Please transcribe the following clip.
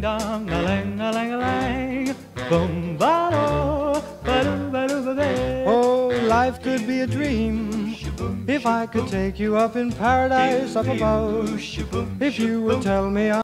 dong, a lang, a lang, a lang. Boom, ba do, ba do, ba do, ba ba. Oh, life could be a dream if I could take you up in paradise up above. If you would tell me